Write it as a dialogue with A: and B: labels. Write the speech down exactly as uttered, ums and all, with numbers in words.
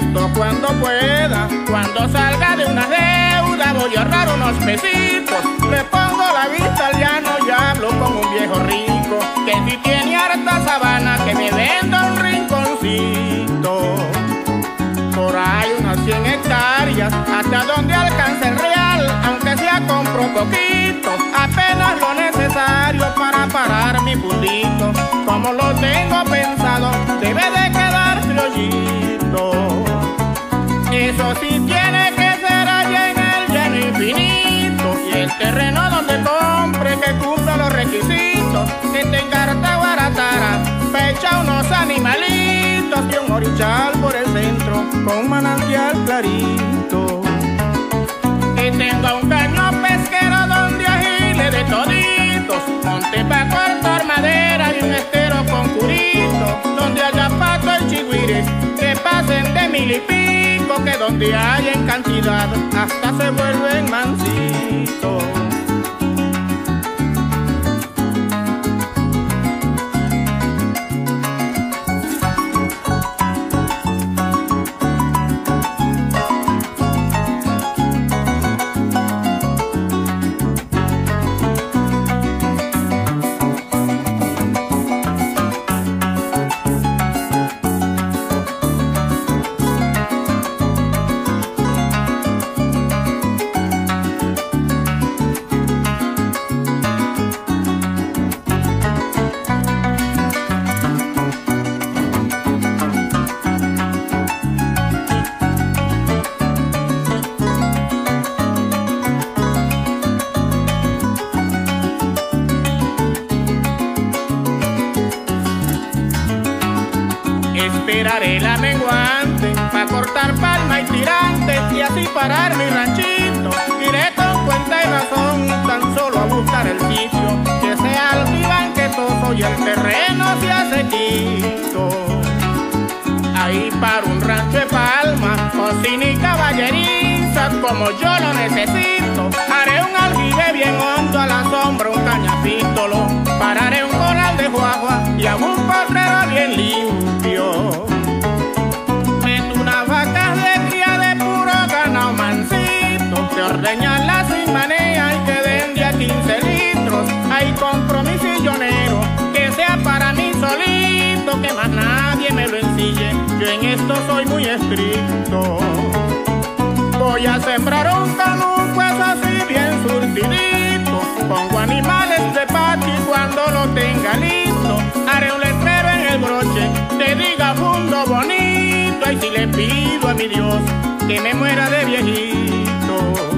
A: esto cuando pueda. Cuando salga de una deuda voy a ahorrar unos pesitos. Le pongo la vista al llano y hablo con un viejo rico que si tiene harta sabana que me venda un rinconcito. Por ahí unas cien hectáreas, hasta donde alcance el real, aunque sea compro poquito, apenas lo necesario para parar mi fundito. Como lo tengo pensado, debe de quedar criollito. Eso sí tiene que ser allá en el llano infinito, y el terreno donde compre que cumpla los requisitos, que tenga harta guaratara, fecha unos animalitos y un orichal por el centro con manantial clarito. Que tenga un caño pesquero donde agile de toditos, monte pa' cortar madera y un estero con curito, donde haya pato y chigüires que pasen de mil y pico, que donde haya en cantidad hasta se vuelven mansitos. Esperaré la menguante pa' cortar palma y tirante y así parar mi ranchito. Iré con cuenta y razón tan solo a buscar el sitio que sea alquibanquetoso y el terreno sea sequito. Ahí para un rancho de palma, cocina y caballeriza como yo lo necesito. Haré un aljibe bien hondo a la sombra, un cañapítolo. Pararé un coral de guagua y hago un potrero bien limpio. Meto unas vacas de cría de puro ganado mansito, de ordeñarlas sin manea y que den de a quince litros. Ahí compro mi sillonero, que sea para mí solito, que más nadie me lo ensille, yo en esto soy muy estricto. Voy a sembrar un canuco, es así bien surtidito, pongo animales de patio y cuando lo tenga listo, haré un letrero en el broche que diga fundo bonito, y si le pido a mi Dios que me muera de viejito.